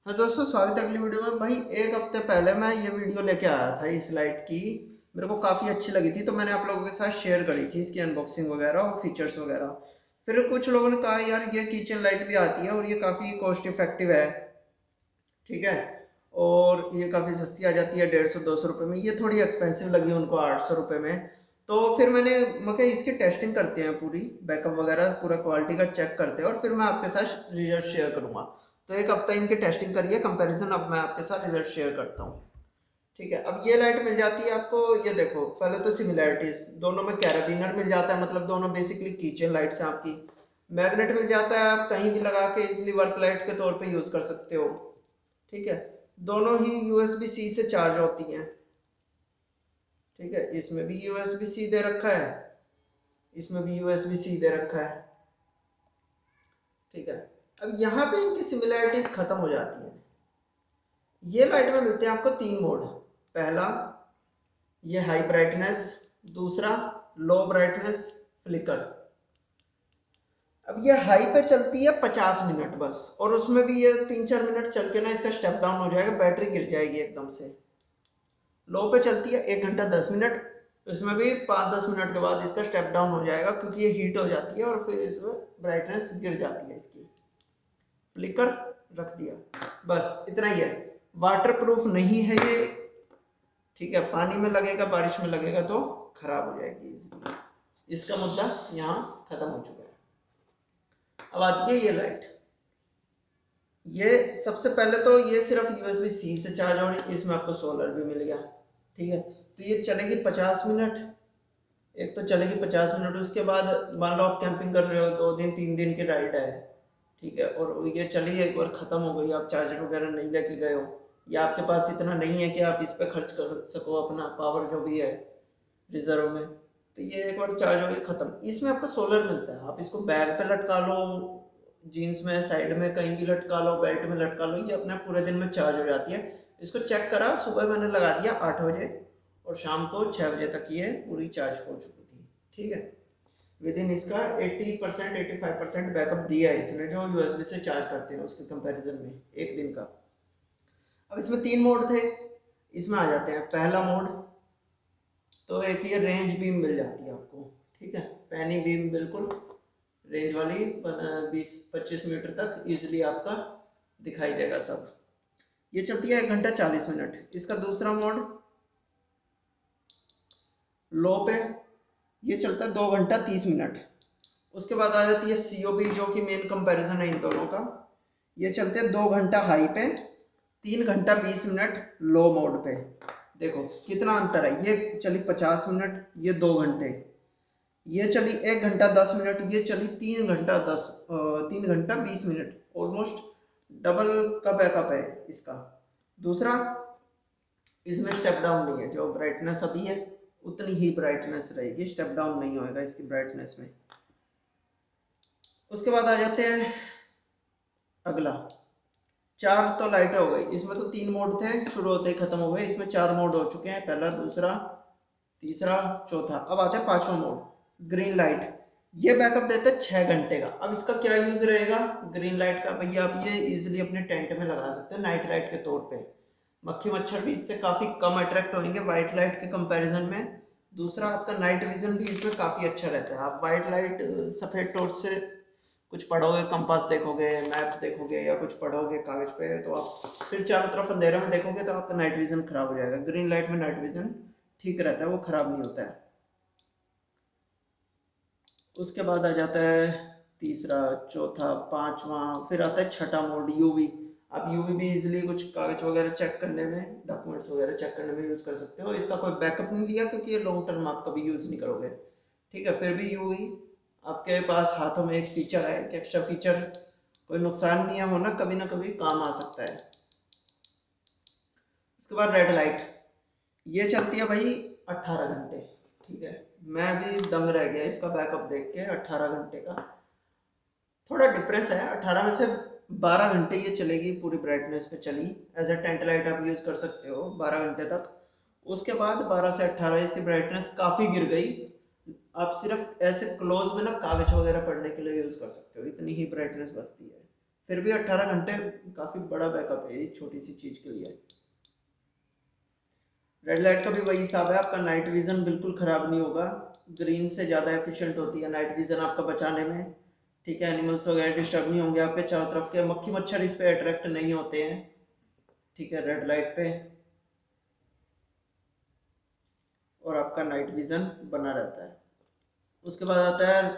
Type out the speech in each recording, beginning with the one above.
हाँ दोस्तों, स्वागत है अगली वीडियो में। भाई एक हफ्ते पहले मैं ये वीडियो लेके आया था इस लाइट की। मेरे को काफ़ी अच्छी लगी थी तो मैंने आप लोगों के साथ शेयर करी थी इसकी अनबॉक्सिंग वगैरह और फीचर्स वगैरह। फिर कुछ लोगों ने कहा यार ये किचन लाइट भी आती है और ये काफ़ी कॉस्ट इफेक्टिव है, ठीक है, और ये काफ़ी सस्ती आ जाती है 150-200 रुपये में। ये थोड़ी एक्सपेंसिव लगी उनको 800 रुपये में। तो फिर मैं क्या इसकी टेस्टिंग करते हैं, पूरी बैकअप वगैरह पूरा क्वालिटी का चेक करते हैं और फिर मैं आपके साथ रिजल्ट शेयर करूँगा। तो एक हफ्ता इनकी टेस्टिंग करिए, कंपैरिजन अब मैं आपके साथ रिजल्ट शेयर करता हूँ। ठीक है, अब ये लाइट मिल जाती है आपको। ये देखो, पहले तो सिमिलैरिटीज, दोनों में कैराबिनर मिल जाता है, मतलब दोनों बेसिकली किचन लाइट्स हैं आपकी। मैग्नेट मिल जाता है, आप कहीं भी लगा के इजिली वर्क लाइट के तौर पे यूज़ कर सकते हो। ठीक है, दोनों ही USB C से चार्ज होती हैं। ठीक है, इसमें भी USB C दे रखा है, इसमें भी USB C दे रखा है। ठीक है, अब यहाँ पे इनकी सिमिलैरिटीज खत्म हो जाती है। ये लाइट में मिलते हैं आपको 3 मोड। पहला ये हाई ब्राइटनेस, दूसरा लो ब्राइटनेस फ्लिकर। अब ये हाई पे चलती है 50 मिनट बस, और उसमें भी ये 3-4 मिनट चल के ना इसका स्टेप डाउन हो जाएगा, बैटरी गिर जाएगी एकदम से। लो पे चलती है 1 घंटा 10 मिनट, इसमें भी 5-10 मिनट के बाद इसका स्टेप डाउन हो जाएगा क्योंकि ये हीट हो जाती है और फिर इसमें ब्राइटनेस गिर जाती है इसकी। फ्लिकर रख दिया, बस इतना ही है। वाटर प्रूफ नहीं है ये, ठीक है, पानी में लगेगा बारिश में लगेगा तो खराब हो जाएगी इसकी। इसका मुद्दा यहाँ खत्म हो चुका है। अब आती है ये लाइट। ये सबसे पहले तो ये सिर्फ USB C से चार्ज हो रही, इसमें आपको सोलर भी मिल गया। ठीक है, तो ये चलेगी 50 मिनट। एक तो चलेगी 50 मिनट, उसके बाद मान लो आप कैंपिंग कर रहे हो, 2 दिन 3 दिन की राइड है, ठीक है, और ये चली एक बार ख़त्म हो गई, आप चार्जर वगैरह नहीं लेके गए हो, या आपके पास इतना नहीं है कि आप इस पर खर्च कर सको अपना पावर जो भी है रिजर्व में, तो ये एक बार चार्ज हो गई ख़त्म। इसमें आपको सोलर मिलता है, आप इसको बैग पे लटका लो, जीन्स में साइड में कहीं भी लटका लो, बेल्ट में लटका लो, ये अपने पूरे दिन में चार्ज हो जाती है। इसको चेक करा, सुबह मैंने लगा दिया 8 बजे और शाम को 6 बजे तक ये पूरी चार्ज हो चुकी थी। ठीक है, विद इन इसका 80% 85% बैकअप दिया है इसने, जो USB से चार्ज करते हैं उसके कंपैरिजन में एक दिन का। अब इसमें 3 मोड थे, इसमें आ जाते हैं। पहला मोड तो एक ये रेंज बीम मिल जाती है आपको, ठीक है, पैनी बीम, बिल्कुल रेंज वाली, 20-25 मीटर तक इजीली आपका दिखाई देगा सब। ये चलती है 1 घंटा 40 मिनट। इसका दूसरा मोड लो पे, ये चलता है 2 घंटा 30 मिनट। उसके बाद आ जाती है COB, जो कि मेन कंपैरिजन है इन दोनों का। ये चलते हैं 2 घंटा हाई पे, 3 घंटा 20 मिनट लो मोड पे। देखो कितना अंतर है, ये चली 50 मिनट, ये 2 घंटे, ये चली 1 घंटा 10 मिनट, ये चली 3 घंटा 20 मिनट। ऑलमोस्ट डबल का बैकअप है इसका। दूसरा, इसमें स्टेप डाउन नहीं है, जो ब्राइटनेस अभी है उतनी ही ब्राइटनेस रहेगी, स्टेप डाउन नहीं होएगा इसकी ब्राइटनेस में। उसके बाद आ जाते हैं अगला। 4 तो लाइटें हो गई, इसमें तो 3 मोड थे, शुरू होते ही खत्म हो गए, इसमें 4 मोड हो चुके हैं, पहला, दूसरा, तीसरा, चौथा। अब आता है 5वां मोड, ग्रीन लाइट। ये बैकअप देता है 6 घंटे का। अब इसका क्या यूज रहेगा ग्रीन लाइट का, भैया आप ये इजीली अपने टेंट में लगा सकते हो नाइट लाइट के तौर पे। मक्खी मच्छर भी इससे काफ़ी कम अट्रैक्ट होंगे वाइट लाइट के कंपैरिजन में। दूसरा, आपका नाइट विजन भी इसमें काफ़ी अच्छा रहता है। आप वाइट लाइट सफ़ेद टॉर्च से कुछ पढ़ोगे, कंपास देखोगे, मैप देखोगे या कुछ पढ़ोगे कागज पे, तो आप फिर चारों तरफ अंधेरे में देखोगे तो आपका नाइट विजन खराब हो जाएगा। ग्रीन लाइट में नाइट विजन ठीक रहता है, वो खराब नहीं होता है। उसके बाद आ जाता है तीसरा, चौथा, 5वां, फिर आता है 6ठा मोड UV। आप UV भी इजीली कुछ कागज वगैरह चेक करने में, डॉक्यूमेंट्स वगैरह चेक करने में यूज़ कर सकते हो। इसका कोई बैकअप नहीं दिया क्योंकि ये लॉन्ग टर्म आप कभी यूज़ नहीं करोगे। ठीक है, फिर भी UV आपके पास हाथों में एक फीचर है, एक एक्स्ट्रा फीचर, कोई नुकसान नहीं है, होना कभी ना कभी काम आ सकता है। उसके बाद रेड लाइट, ये चलती है भाई 18 घंटे। ठीक है, मैं भी दंग रह गया इसका बैकअप देख के, 18 घंटे का। थोड़ा डिफरेंस है, 18 में से 12 घंटे ये चलेगी, पूरी ब्राइटनेस पे चली, एज अ टेंट लाइट आप यूज़ कर सकते हो 12 घंटे तक। उसके बाद 12 से 18 इसकी ब्राइटनेस काफ़ी गिर गई। आप सिर्फ ऐसे क्लोज में ना कागज वगैरह पढ़ने के लिए यूज़ कर सकते हो, इतनी ही ब्राइटनेस बचती है। फिर भी 18 घंटे काफ़ी बड़ा बैकअप है ये छोटी सी चीज़ के लिए। रेड लाइट का भी वही हिसाब है, आपका नाइट विज़न बिल्कुल ख़राब नहीं होगा, ग्रीन से ज़्यादा एफिशिएंट होती है नाइट विज़न आपका बचाने में, ठीक है। एनिमल्स वगैरह डिस्टर्ब नहीं होंगे आपके चारों तरफ के, मक्खी मच्छर इस पे अट्रैक्ट नहीं होते हैं, ठीक है, रेड लाइट पे, और आपका नाइट विज़न बना रहता है। उसके बाद आता है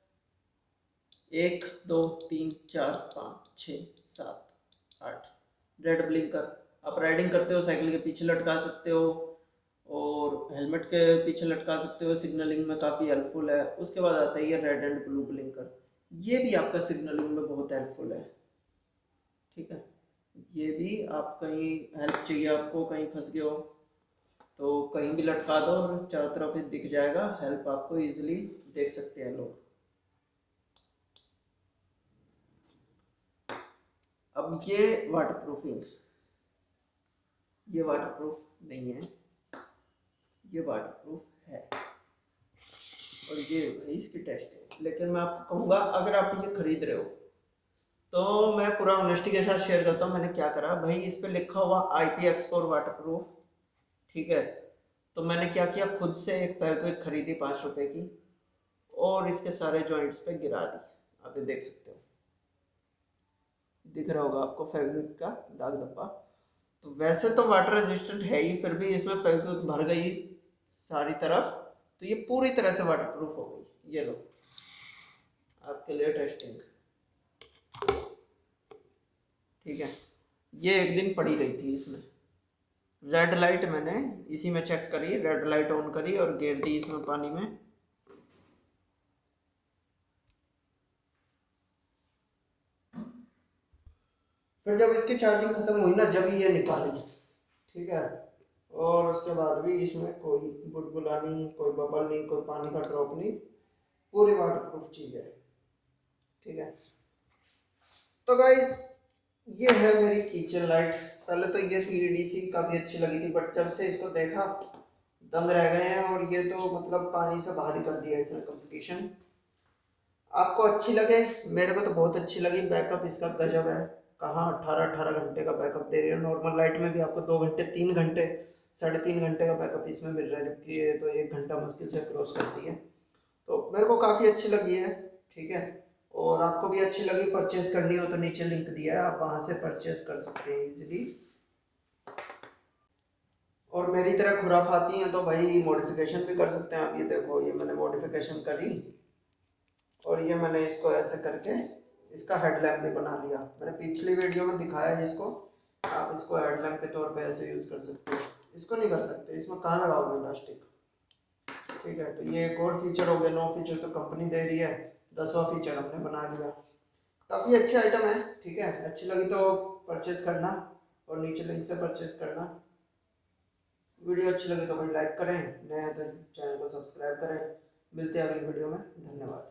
1 2 3 4 5 6 7 8 रेड ब्लिंकर। आप राइडिंग करते हो साइकिल के पीछे लटका सकते हो और हेलमेट के पीछे लटका सकते हो, सिग्नलिंग में काफ़ी हेल्पफुल है। उसके बाद आता है ये रेड एंड ब्लू ब्लिंकर, ये भी आपका सिग्नलिंग में बहुत हेल्पफुल है, ठीक है। ये भी आप कहीं हेल्प चाहिए, आपको कहीं फंस गए हो तो कहीं भी लटका दो और चारों तरफ ही दिख जाएगा, हेल्प आपको इजीली देख सकते हैं लोग। अब ये वाटरप्रूफिंग, ये वाटरप्रूफ नहीं है, ये वाटरप्रूफ है और ये इसकी टेस्ट है। लेकिन मैं आपको कहूँगा अगर आप ये खरीद रहे हो तो मैं पूरा ऑनेस्टी के साथ शेयर करता हूँ मैंने क्या करा भाई। इस पे लिखा हुआ IPX4 वाटरप्रूफ, ठीक है। तो मैंने क्या किया, खुद से एक फेविक्विक खरीदी 5 रुपए की और इसके सारे जॉइंट्स पे गिरा दी। आप ये देख सकते हो, दिख रहा होगा आपको फेविक्विक का दाग धब्बा। तो वैसे तो वाटर रेजिस्टेंट है ही, फिर भी इसमें फेविक्विक भर गई सारी तरफ, तो ये पूरी तरह से वाटरप्रूफ हो गई। ये लो आपके लिए टेस्टिंग, ठीक है। ये एक दिन पड़ी रही थी इसमें, रेड लाइट मैंने इसी में चेक करी, रेड लाइट ऑन करी और गिर दी इसमें पानी में। फिर जब इसकी चार्जिंग खत्म हुई ना, जब ये निकाली, ठीक है, और उसके बाद भी इसमें कोई बुलबुला नहीं, कोई बबल नहीं, कोई पानी का ड्रॉप नहीं, पूरी वाटरप्रूफ चीज है, ठीक है। तो गाइस ये है मेरी किचन लाइट। पहले तो ये थी EDC, काफ़ी अच्छी लगी थी, बट जब से इसको देखा दंग रह गए हैं, और ये तो मतलब पानी से बाहर ही कर दिया इसने कंपटीशन। आपको अच्छी लगे, मेरे को तो बहुत अच्छी लगी, बैकअप इसका गजब है। कहाँ 18 घंटे का बैकअप दे रही है, नॉर्मल लाइट में भी आपको 2 घंटे 3 घंटे 3.5 घंटे का बैकअप इसमें मिल रहा है, जबकि ये तो 1 घंटा मुश्किल से क्रॉस करती है। तो मेरे को काफ़ी अच्छी लगी है, ठीक है। और आपको भी अच्छी लगी, परचेज करनी हो तो नीचे लिंक दिया है, आप वहाँ से परचेज कर सकते हैं इजीली। और मेरी तरह खुराफाती हैं तो भाई मॉडिफिकेशन भी कर सकते हैं आप। ये देखो, ये मैंने मॉडिफिकेशन करी और ये मैंने इसको ऐसे करके इसका हेडलैम्प भी बना लिया। मैंने पिछली वीडियो में दिखाया है इसको, आप इसको हेडलैम्प के तौर पे ऐसे यूज़ कर सकते हो। इसको नहीं कर सकते, इसमें कहाँ लगाओगे इलास्टिक, ठीक है। तो ये एक और फीचर हो गया, 9 फीचर तो कंपनी दे रही है, 10वां फीचर हमने बना लिया। काफ़ी अच्छी आइटम है, ठीक है। अच्छी लगी तो परचेज करना और नीचे लिंक से परचेज करना। वीडियो अच्छी लगी तो भाई लाइक करें, नए हैं तो चैनल को सब्सक्राइब करें। मिलते हैं अगली वीडियो में, धन्यवाद।